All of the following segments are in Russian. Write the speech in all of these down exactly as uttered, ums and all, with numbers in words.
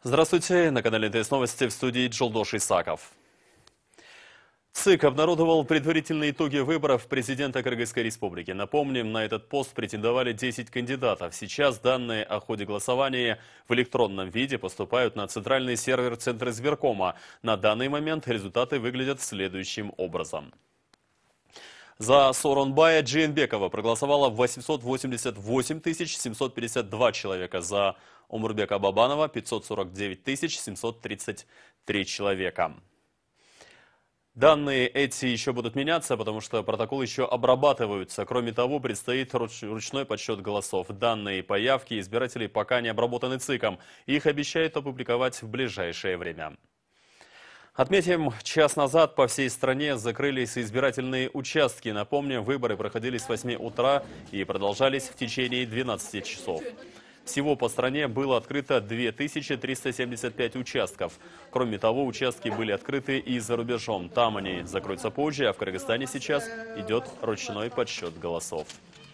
Здравствуйте, на канале эн тэ эс Новости, в студии Джолдош Исаков. ЦИК обнародовал предварительные итоги выборов президента Кыргызской республики. Напомним, на этот пост претендовали десять кандидатов. Сейчас данные о ходе голосования в электронном виде поступают на центральный сервер Центра избиркома. На данный момент результаты выглядят следующим образом. За Сооронбая Джейнбекова проголосовало восемьсот восемьдесят восемь тысяч семьсот пятьдесят два человека. За Омурбека Бабанова пятьсот сорок девять тысяч семьсот тридцать три человека. Данные эти еще будут меняться, потому что протоколы еще обрабатываются. Кроме того, предстоит ручной подсчет голосов. Данные по явке избирателей пока не обработаны ЦИКом. Их обещают опубликовать в ближайшее время. Отметим, час назад по всей стране закрылись избирательные участки. Напомню, выборы проходили с восьми утра и продолжались в течение двенадцати часов. Всего по стране было открыто две тысячи триста семьдесят пять участков. Кроме того, участки были открыты и за рубежом. Там они закроются позже, а в Кыргызстане сейчас идет ручной подсчет голосов.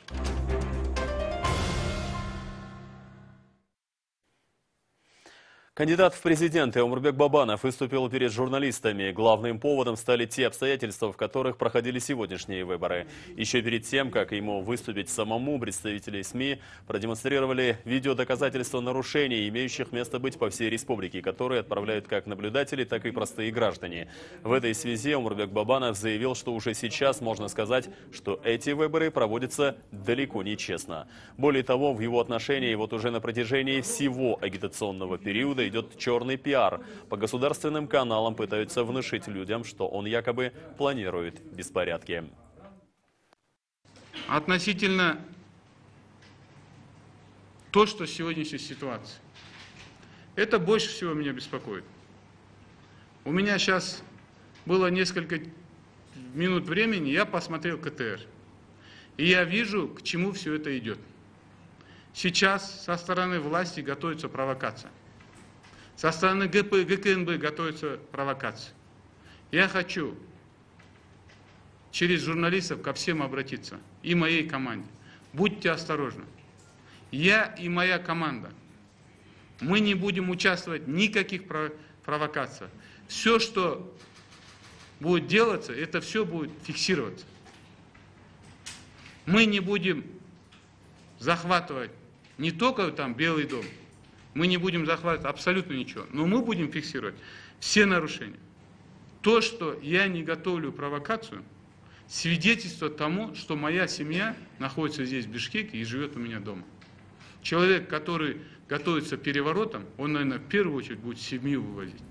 Кандидат в президенты Омурбек Бабанов выступил перед журналистами. Главным поводом стали те обстоятельства, в которых проходили сегодняшние выборы. Еще перед тем, как ему выступить самому, представители СМИ продемонстрировали видеодоказательства нарушений, имеющих место быть по всей республике, которые отправляют как наблюдатели, так и простые граждане. В этой связи Омурбек Бабанов заявил, что уже сейчас можно сказать, что эти выборы проводятся далеко не честно. Более того, в его отношении вот уже на протяжении всего агитационного периода идет черный пиар. По государственным каналам пытаются внушить людям, что он якобы планирует беспорядки. Относительно то, что сегодняшняя ситуация, это больше всего меня беспокоит. У меня сейчас было несколько минут времени, я посмотрел ка тэ эр. И я вижу, к чему все это идет. Сейчас со стороны власти готовится провокация. Со стороны гэ пэ, гэ ка эн бэ готовится провокация. Я хочу через журналистов ко всем обратиться, и моей команде. Будьте осторожны. Я и моя команда, мы не будем участвовать в никаких провокациях. Все, что будет делаться, это все будет фиксироваться. Мы не будем захватывать не только там Белый дом, мы не будем захватывать абсолютно ничего, но мы будем фиксировать все нарушения. То, что я не готовлю провокацию, свидетельство тому, что моя семья находится здесь, в Бишкеке, и живет у меня дома. Человек, который готовится к переворотам, он, наверное, в первую очередь будет семью вывозить.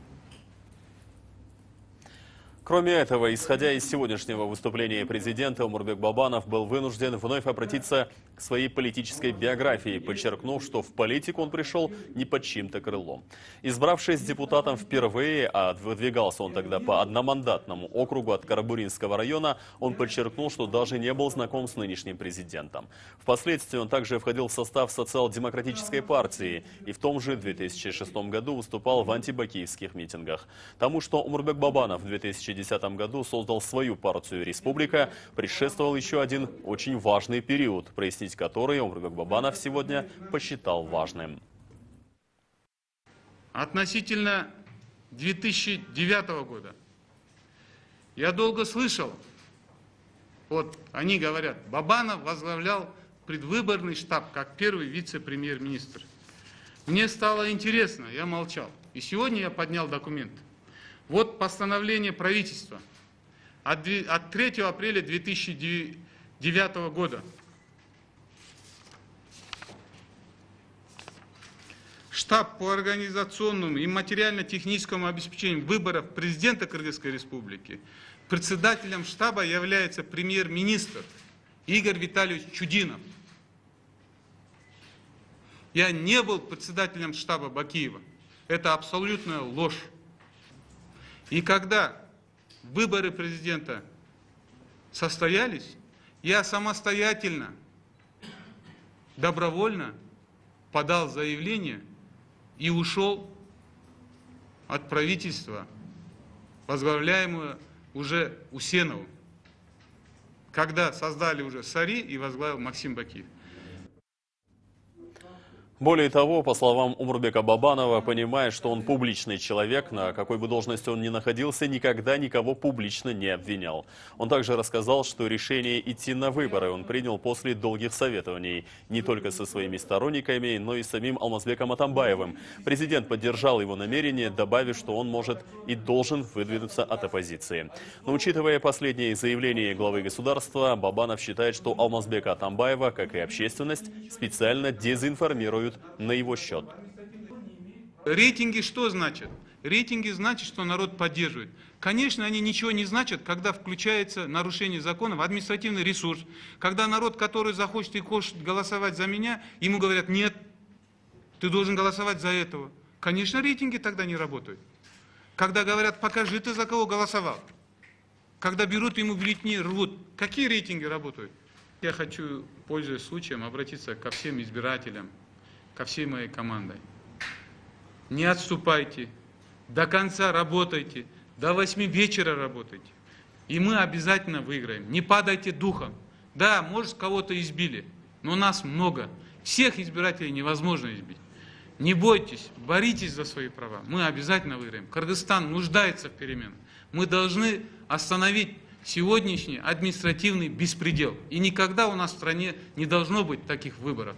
Кроме этого, исходя из сегодняшнего выступления президента, Омурбек Бабанов был вынужден вновь обратиться к своей политической биографии, подчеркнув, что в политику он пришел не под чьим-то крылом. Избравшись депутатом впервые, а выдвигался он тогда по одномандатному округу от Карабуринского района, он подчеркнул, что даже не был знаком с нынешним президентом. Впоследствии он также входил в состав социал-демократической партии и в том же две тысячи шестом году выступал в антибакиевских митингах. Тому, что Омурбек Бабанов в две тысячи десятом году создал свою партию «Республика», предшествовал еще один очень важный период, прояснить который Омурбек Бабанов сегодня посчитал важным. Относительно две тысячи девятого года я долго слышал, вот они говорят, Бабанов возглавлял предвыборный штаб как первый вице-премьер-министр. Мне стало интересно, я молчал. И сегодня я поднял документ. Вот постановление правительства от третьего апреля две тысячи девятого года. Штаб по организационному и материально-техническому обеспечению выборов президента Кыргызской республики. Председателем штаба является премьер-министр Игорь Витальевич Чудинов. Я не был председателем штаба Бакиева. Это абсолютная ложь. И когда выборы президента состоялись, я самостоятельно, добровольно подал заявление и ушел от правительства, возглавляемого уже Усеновым, когда создали уже САРИ и возглавил Максим Бакиев. Более того, по словам Умурбека Бабанова, понимая, что он публичный человек, на какой бы должности он ни находился, никогда никого публично не обвинял. Он также рассказал, что решение идти на выборы он принял после долгих советований не только со своими сторонниками, но и с самим Алмазбеком Атамбаевым. Президент поддержал его намерение, добавив, что он может и должен выдвинуться от оппозиции. Но учитывая последние заявления главы государства, Бабанов считает, что Алмазбека Атамбаева, как и общественность, специально дезинформируют на его счет. Рейтинги что значит? Рейтинги значит, что народ поддерживает. Конечно, они ничего не значат, когда включается нарушение закона в административный ресурс. Когда народ, который захочет и хочет голосовать за меня, ему говорят: нет, ты должен голосовать за этого. Конечно, рейтинги тогда не работают. Когда говорят: покажи, ты за кого голосовал. Когда берут ему бюллетени, рвут. Какие рейтинги работают? Я хочу, пользуясь случаем, обратиться ко всем избирателям, ко всей моей командой. Не отступайте, до конца работайте, до восьми вечера работайте. И мы обязательно выиграем. Не падайте духом. Да, может, кого-то избили, но нас много. Всех избирателей невозможно избить. Не бойтесь, боритесь за свои права. Мы обязательно выиграем. Кыргызстан нуждается в переменах. Мы должны остановить сегодняшний административный беспредел. И никогда у нас в стране не должно быть таких выборов.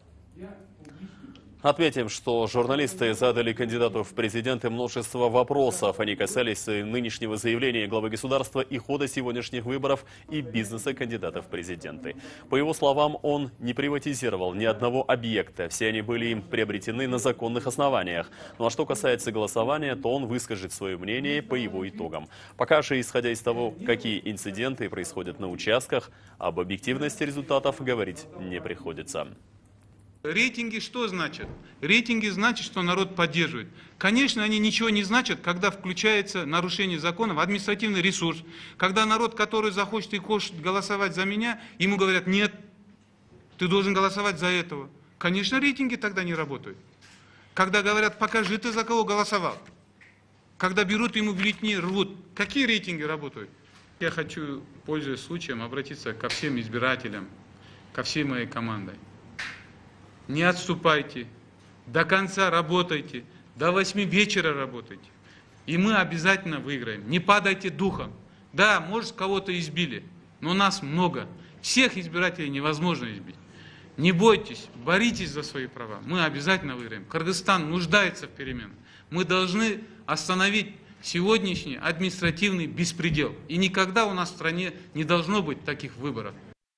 Отметим, что журналисты задали кандидату в президенты множество вопросов. Они касались нынешнего заявления главы государства и хода сегодняшних выборов и бизнеса кандидатов в президенты. По его словам, он не приватизировал ни одного объекта. Все они были им приобретены на законных основаниях. Ну а что касается голосования, то он выскажет свое мнение по его итогам. Пока же, исходя из того, какие инциденты происходят на участках, об объективности результатов говорить не приходится. Рейтинги что значит? Рейтинги значит, что народ поддерживает. Конечно, они ничего не значат, когда включается нарушение закона в административный ресурс. Когда народ, который захочет и хочет голосовать за меня, ему говорят: нет, ты должен голосовать за этого. Конечно, рейтинги тогда не работают. Когда говорят: покажи, ты за кого голосовал. Когда берут ему бюллетени, рвут. Какие рейтинги работают? Я хочу, пользуясь случаем, обратиться ко всем избирателям, ко всей моей командой. Не отступайте, до конца работайте, до восьми вечера работайте. И мы обязательно выиграем. Не падайте духом. Да, может, кого-то избили, но нас много. Всех избирателей невозможно избить. Не бойтесь, боритесь за свои права. Мы обязательно выиграем. Кыргызстан нуждается в переменах. Мы должны остановить сегодняшний административный беспредел. И никогда у нас в стране не должно быть таких выборов.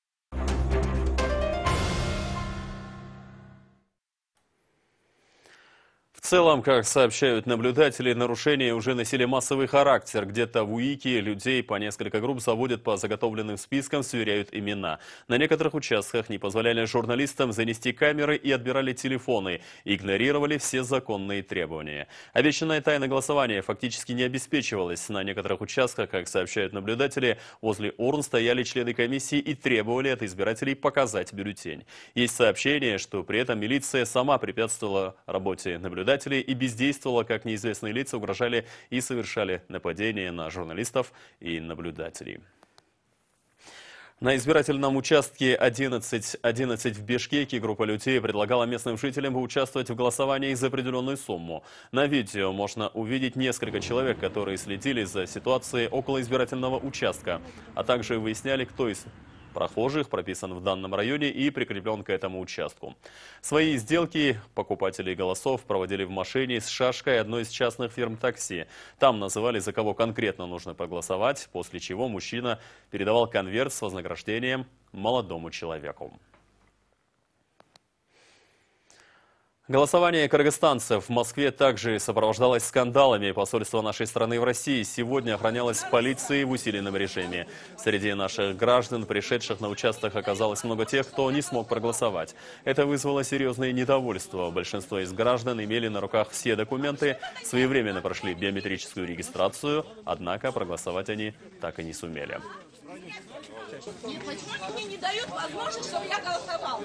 В целом, как сообщают наблюдатели, нарушения уже носили массовый характер. Где-то в УИКе людей по несколько групп заводят по заготовленным спискам, сверяют имена. На некоторых участках не позволяли журналистам занести камеры и отбирали телефоны. Игнорировали все законные требования. Обещанная тайна голосования фактически не обеспечивалась. На некоторых участках, как сообщают наблюдатели, возле урн стояли члены комиссии и требовали от избирателей показать бюллетень. Есть сообщение, что при этом милиция сама препятствовала работе наблюдателей и бездействовала, как неизвестные лица угрожали и совершали нападения на журналистов и наблюдателей. На избирательном участке одиннадцать одиннадцать в Бишкеке группа людей предлагала местным жителям поучаствовать в голосовании за определенную сумму. На видео можно увидеть несколько человек, которые следили за ситуацией около избирательного участка, а также выясняли, кто из прохожих прописан в данном районе и прикреплен к этому участку. Свои сделки покупатели голосов проводили в машине с шашкой одной из частных фирм такси. Там называли, за кого конкретно нужно проголосовать, после чего мужчина передавал конверт с вознаграждением молодому человеку. Голосование кыргызстанцев в Москве также сопровождалось скандалами. Посольство нашей страны в России сегодня охранялось полицией в усиленном режиме. Среди наших граждан, пришедших на участок, оказалось много тех, кто не смог проголосовать. Это вызвало серьезное недовольство. Большинство из граждан имели на руках все документы, своевременно прошли биометрическую регистрацию, однако проголосовать они так и не сумели. Нет, почему они мне не дают возможность, чтобы я голосовала?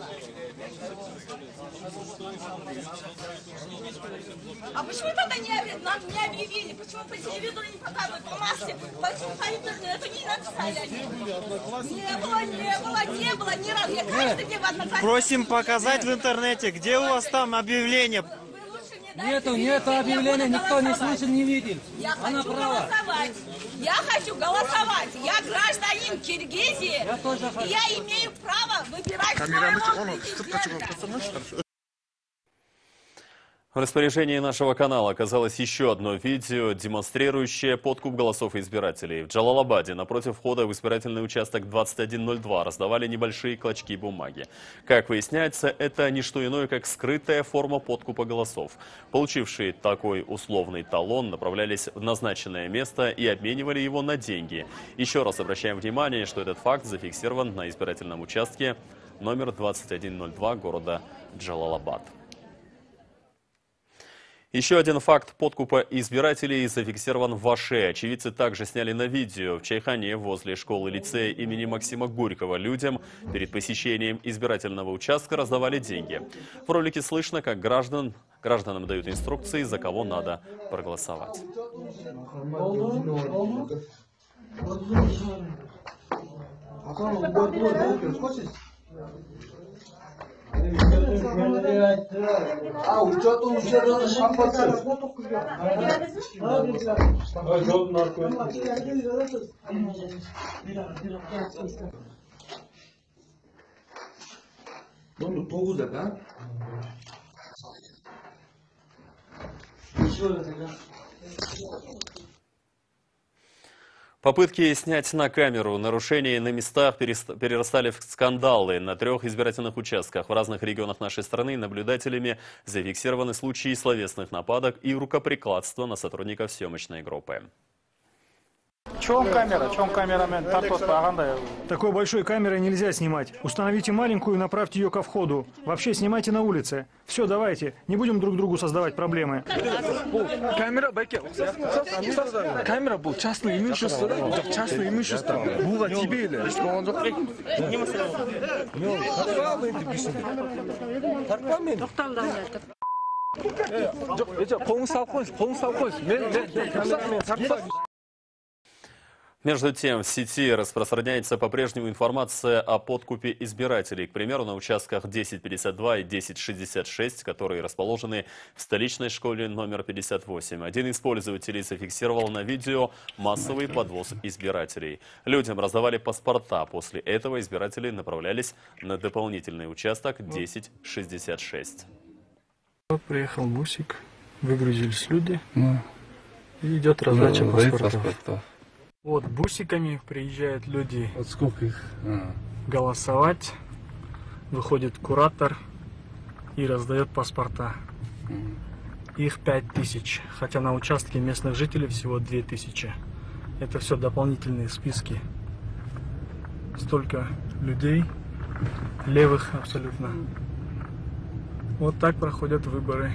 А почему тогда не, объ- нам не объявили? Почему по телевизору не показывают, по массе? Почему по интернету не написали они? Не было, не было, не было ни разу. Я каждый день в Одноклассниках. Просим показать в интернете, где у вас там объявление. Нету, нету объявления, никто не слышал, не видел. Я Она хочу права. голосовать. Я хочу голосовать. Я гражданин Киргизии. Я тоже И я имею право выбирать своего президента. В распоряжении нашего канала оказалось еще одно видео, демонстрирующее подкуп голосов избирателей. В Джалалабаде напротив входа в избирательный участок двадцать один ноль два раздавали небольшие клочки бумаги. Как выясняется, это не что иное, как скрытая форма подкупа голосов. Получившие такой условный талон направлялись в назначенное место и обменивали его на деньги. Еще раз обращаем внимание, что этот факт зафиксирован на избирательном участке номер двадцать один ноль два города Джалалабад. Еще один факт подкупа избирателей зафиксирован в Аше. Очевидцы также сняли на видео. В Чайхане возле школы-лицея имени Максима Горького людям перед посещением избирательного участка раздавали деньги. В ролике слышно, как граждан, гражданам дают инструкции, за кого надо проголосовать. А, учет уже шампанское. Ну, тогуза, да? Попытки снять на камеру нарушения на местах перерастали в скандалы. На трех избирательных участках в разных регионах нашей страны наблюдателями зафиксированы случаи словесных нападок и рукоприкладства на сотрудников съемочной группы. Чем камера? Чем камерамен? Такой большой камерой нельзя снимать. Установите маленькую и направьте ее ко входу. Вообще снимайте на улице. Все, давайте. Не будем друг другу создавать проблемы. Камера, байке. Камера был частное имущество. Частное имущество. Было тебе или? Между тем, в сети распространяется по-прежнему информация о подкупе избирателей. К примеру, на участках десять пятьдесят два и десять шестьдесят шесть, которые расположены в столичной школе номер пятьдесят восемь. Один из пользователей зафиксировал на видео массовый подвоз избирателей. Людям раздавали паспорта. После этого избиратели направлялись на дополнительный участок десять шестьдесят шесть. Вот приехал бусик, выгрузились люди, ну, и идет раздача паспортов. Вот бусиками приезжают люди. Вот сколько их? А. Голосовать. Выходит куратор и раздает паспорта. Mm. Их пять тысяч, хотя на участке местных жителей всего две тысячи. Это все дополнительные списки. Столько людей, левых абсолютно. Вот так проходят выборы.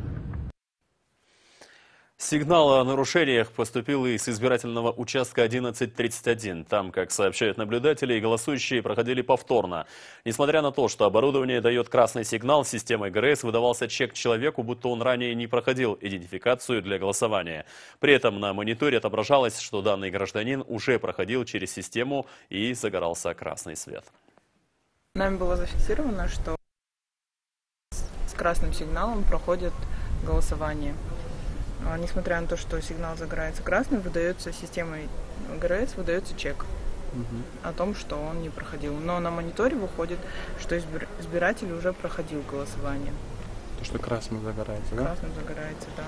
Сигнал о нарушениях поступил из избирательного участка одиннадцать тридцать один. Там, как сообщают наблюдатели, голосующие проходили повторно. Несмотря на то, что оборудование дает красный сигнал, системой ГРЭС выдавался чек человеку, будто он ранее не проходил идентификацию для голосования. При этом на мониторе отображалось, что данный гражданин уже проходил через систему и загорался красный свет. Нами было зафиксировано, что с красным сигналом проходит голосование. Несмотря на то, что сигнал загорается красным, выдается системой ГРЭС, выдается чек угу. о том, что он не проходил. Но на мониторе выходит, что избиратель уже проходил голосование. То, что красным загорается, да? Красным загорается, да.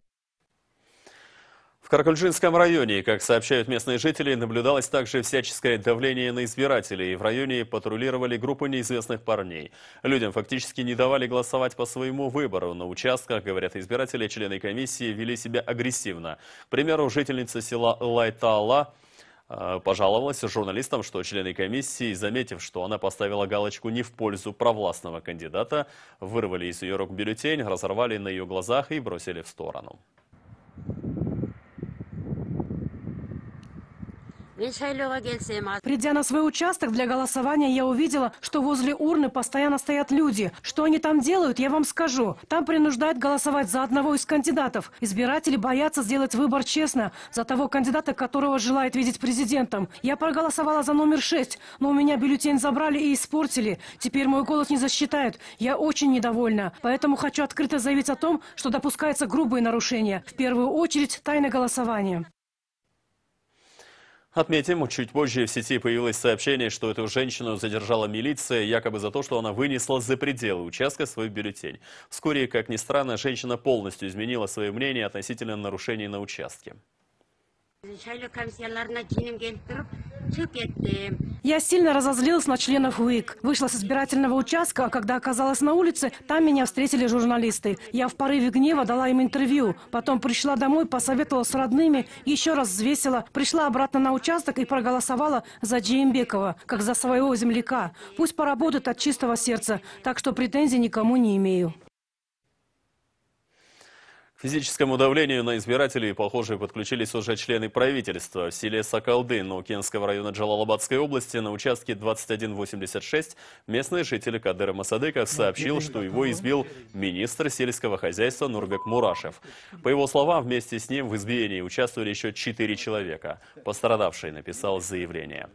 В Каракульчинском районе, как сообщают местные жители, наблюдалось также всяческое давление на избирателей. В районе патрулировали группы неизвестных парней. Людям фактически не давали голосовать по своему выбору. На участках, говорят избиратели, члены комиссии вели себя агрессивно. К примеру, жительница села Лайтала э, пожаловалась журналистам, что члены комиссии, заметив, что она поставила галочку не в пользу провластного кандидата, вырвали из ее рук бюллетень, разорвали на ее глазах и бросили в сторону. Придя на свой участок для голосования, я увидела, что возле урны постоянно стоят люди. Что они там делают, я вам скажу. Там принуждают голосовать за одного из кандидатов. Избиратели боятся сделать выбор честно за того кандидата, которого желает видеть президентом. Я проголосовала за номер шесть, но у меня бюллетень забрали и испортили. Теперь мой голос не засчитают. Я очень недовольна. Поэтому хочу открыто заявить о том, что допускаются грубые нарушения. В первую очередь тайное голосование. Отметим, чуть позже в сети появилось сообщение, что эту женщину задержала милиция, якобы за то, что она вынесла за пределы участка свой бюллетень. Вскоре, как ни странно, женщина полностью изменила свое мнение относительно нарушений на участке. Я сильно разозлилась на членов УИК. Вышла с избирательного участка, а когда оказалась на улице, там меня встретили журналисты. Я в порыве гнева дала им интервью. Потом пришла домой, посоветовала с родными, еще раз взвесила, пришла обратно на участок и проголосовала за Джеймбекова, как за своего земляка. Пусть поработает от чистого сердца, так что претензий никому не имею. К физическому давлению на избирателей, похоже, подключились уже члены правительства. В селе Сакалды Наукенского района Джалалабадской области на участке двадцать один восемьдесят шесть местный житель Кадыр Масадыков сообщил, что его избил министр сельского хозяйства Нурбек Мурашев. По его словам, вместе с ним в избиении участвовали еще четыре человека. Пострадавший написал заявление.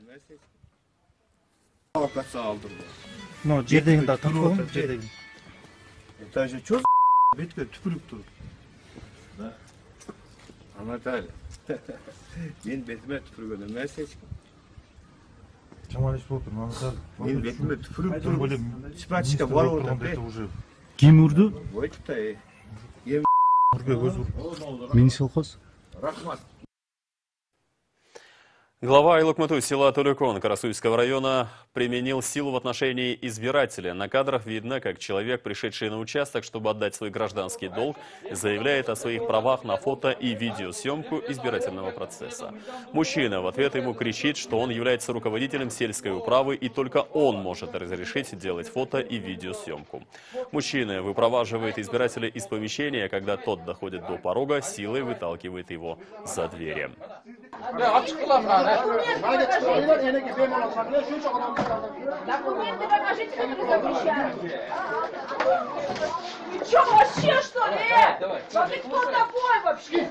Анатолий, мен бетіме түпіргенім нәрсе ешкім. Жамалеш болып тұр, Анатолий. Мен бетіме түпіріп тұрып, сипатчика бар орда. Кем ұрды? Өйтіпті, е. Нұрбек өз ұрды. Мені сылқыз? Рахмат. Глава Айлыкмыту села Толюкон Карасуйского района применил силу в отношении избирателя. На кадрах видно, как человек, пришедший на участок, чтобы отдать свой гражданский долг, заявляет о своих правах на фото и видеосъемку избирательного процесса. Мужчина в ответ ему кричит, что он является руководителем сельской управы и только он может разрешить делать фото и видеосъемку. Мужчина выпроваживает избирателя из помещения, когда тот доходит до порога, силой выталкивает его за двери. Документы покажите, как вы запрещаете. Ты что, вообще, что ли? Да ты кто такой вообще?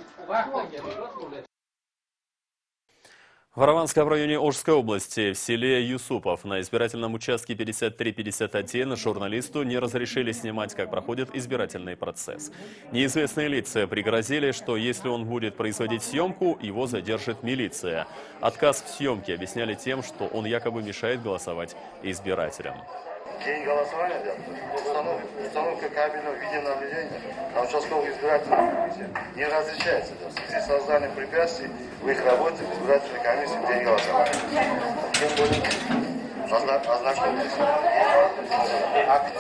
В Араванском районе Ожской области, в селе Юсупов, на избирательном участке пятьдесят три пятьдесят один журналисту не разрешили снимать, как проходит избирательный процесс. Неизвестные лица пригрозили, что если он будет производить съемку, его задержит милиция. Отказ в съемке объясняли тем, что он якобы мешает голосовать избирателям. День голосования, установка, установка кабельного видеонаблюдения на участковых избирательных комиссиях не разрешается в связи с созданием препятствий в их работе в избирательной комиссии в день голосования. Тем более ознакомьтесь. Акт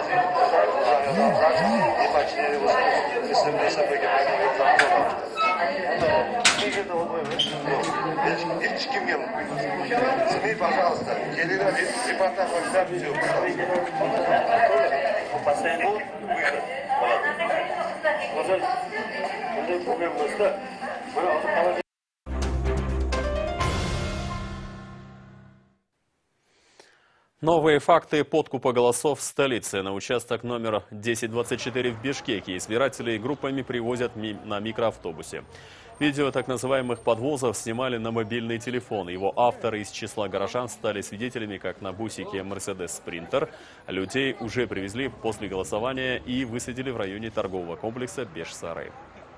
не починили его СМИ, пожалуйста, репортаж все, пожалуйста. Новые факты подкупа голосов в столице. На участок номер десять двадцать четыре в Бишкеке избирателей группами привозят ми на микроавтобусе. Видео так называемых подвозов снимали на мобильный телефон. Его авторы из числа горожан стали свидетелями, как на бусике Mercedes Sprinter людей уже привезли после голосования и высадили в районе торгового комплекса Беш-Сарай.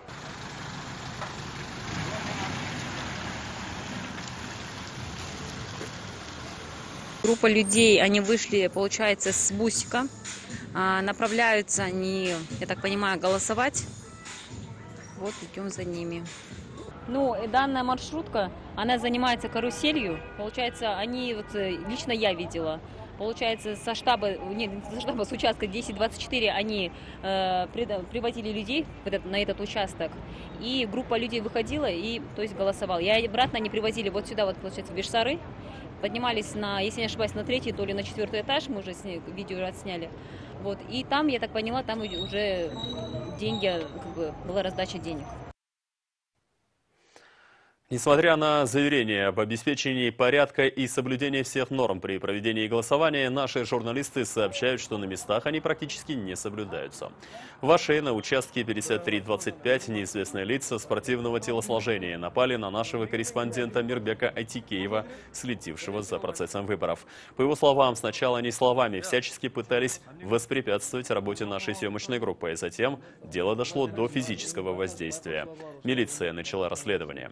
Группа людей, они вышли, получается, с бусика, направляются они, я так понимаю, голосовать. Вот идем за ними. Ну, данная маршрутка, она занимается каруселью. Получается, они, вот, лично я видела, получается, со штаба, нет, со штаба, с участка десять двадцать четыре они э, приводили людей на этот участок. И группа людей выходила и, то есть, голосовала. И обратно они привозили вот сюда, вот, получается, в Беш-Сары. Поднимались на, если не ошибаюсь, на третий, то ли на четвертый этаж, мы уже сня, видео отсняли. Вот, и там, я так поняла, там уже деньги, как бы, была раздача денег. Несмотря на заверения об обеспечении порядка и соблюдении всех норм при проведении голосования, наши журналисты сообщают, что на местах они практически не соблюдаются. В Аше на участке пятьдесят три двадцать пять неизвестные лица спортивного телосложения напали на нашего корреспондента Мирбека Айтикеева, следившего за процессом выборов. По его словам, сначала они словами всячески пытались воспрепятствовать работе нашей съемочной группы, и затем дело дошло до физического воздействия. Милиция начала расследование.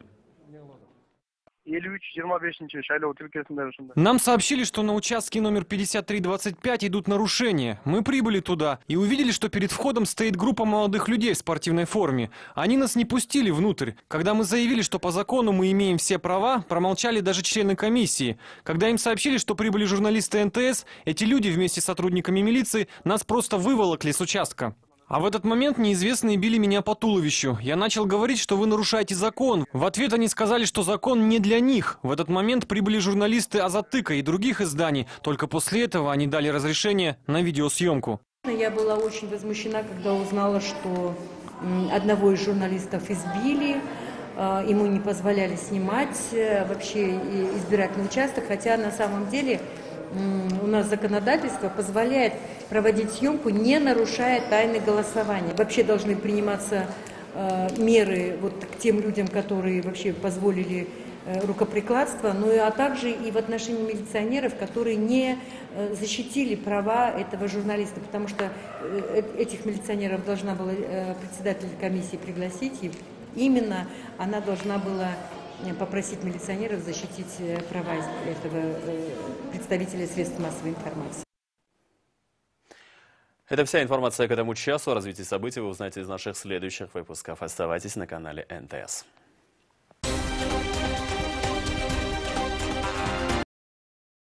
Нам сообщили, что на участке номер пятьдесят три двадцать пять идут нарушения. Мы прибыли туда и увидели, что перед входом стоит группа молодых людей в спортивной форме. Они нас не пустили внутрь. Когда мы заявили, что по закону мы имеем все права, промолчали даже члены комиссии. Когда им сообщили, что прибыли журналисты эн тэ эс, эти люди вместе с сотрудниками милиции нас просто выволокли с участка. А в этот момент неизвестные били меня по туловищу. Я начал говорить, что вы нарушаете закон. В ответ они сказали, что закон не для них. В этот момент прибыли журналисты Азаттыка и других изданий. Только после этого они дали разрешение на видеосъемку. Я была очень возмущена, когда узнала, что одного из журналистов избили. Ему не позволяли снимать вообще избирательный участок. Хотя на самом деле у нас законодательство позволяет проводить съемку, не нарушая тайны голосования. Вообще должны приниматься э, меры вот к тем людям, которые вообще позволили э, рукоприкладство, но и, а также и в отношении милиционеров, которые не э, защитили права этого журналиста, потому что э, этих милиционеров должна была э, председатель комиссии пригласить, и именно она должна была попросить милиционеров защитить права этого представителя средств массовой информации. Это вся информация к этому часу. О развитии событий вы узнаете из наших следующих выпусков. Оставайтесь на канале эн тэ эс.